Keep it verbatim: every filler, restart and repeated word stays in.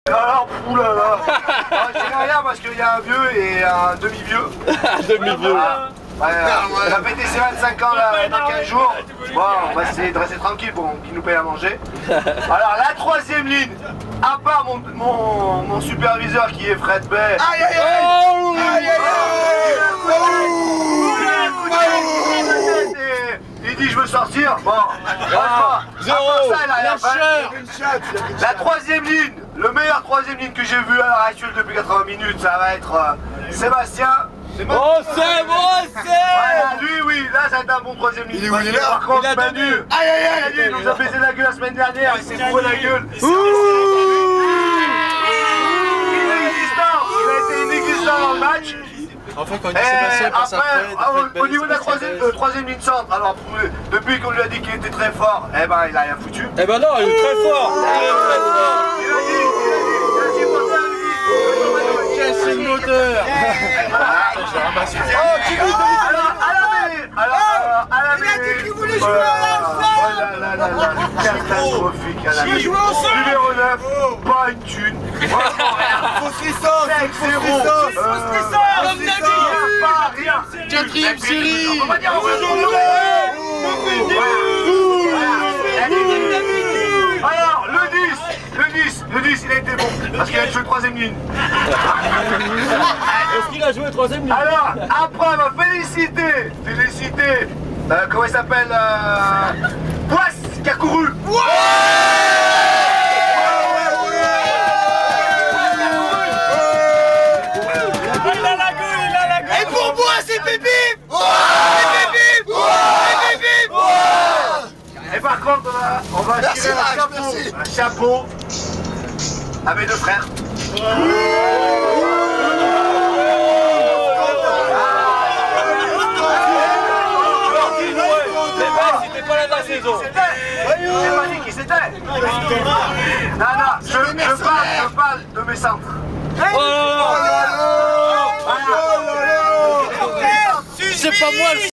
Alors, oulala. Je dirais rien parce qu'il y a un vieux et un demi-vieux. Un demi-vieux. Ouais, elle a fêté ses vingt-cinq ans là, dans quinze jours. Bon, on va essayer de rester tranquille pour qu'il nous paye à manger. Alors, la troisième ligne, à part mon, mon, mon superviseur qui est Fred Bay. Aïe aïe aïe! Aïe aïe aïe! Il dit je veux sortir. Bon, franchement, zéro. ça, elle a rien fait. La troisième ligne, le meilleur troisième ligne que j'ai vu à l'heure actuelle depuis quatre-vingts minutes, ça va être euh, Sébastien. Oh c'est bon, c'est Voilà, lui oui, là ça va être un bon troisième ligne. Il est où, il est là? Par contre, Il a Manu, donné. aïe aïe aïe, il nous a baisé la gueule la semaine dernière, il s'est trouvé la gueule. Inexistant, il a été inexistant dans le match. Enfin quand il Et dit Sébastien passe après, après, ah, au, au niveau de la troisième, euh, troisième ligne centre, alors depuis qu'on lui a dit qu'il était très fort, eh ben il a rien foutu. Eh ben non, il est très fort. Il est très fort. Il a dit, il a dit, il a supporté à lui. Quel moteur. Oh, tu veux alors, à la mêlée, alors, à la mêlée. Il a dit qu'il voulait jouer à la fin. Oh là là là là, catastrophique à la mêlée. Numéro neuf, pas une thune. Vraiment rien. Faux stressant, cinq zéro. faux stressant. Pas rien. Quatrième série. On va dire, on va jouer. Alors, le dix, le dix, le dix, il a été bon, parce qu'il a joué troisième ligne. Est-ce qu'il a joué troisième ligne? Alors, après, on va féliciter, féliciter, euh, comment il s'appelle, euh, Boisse, qui a couru. Ouais, Il a la gueule, il a la gueule. Et pour moi, c'est Pépé. Et par contre, on va, on va Merci, tirer un Max, chapeau, merci. un chapeau à mes deux frères. C'était pas là de la saison. J'ai pas dit qui c'était. Non, non, je, je, parle, je parle de mes centres. Oh là là. C'est pas moi le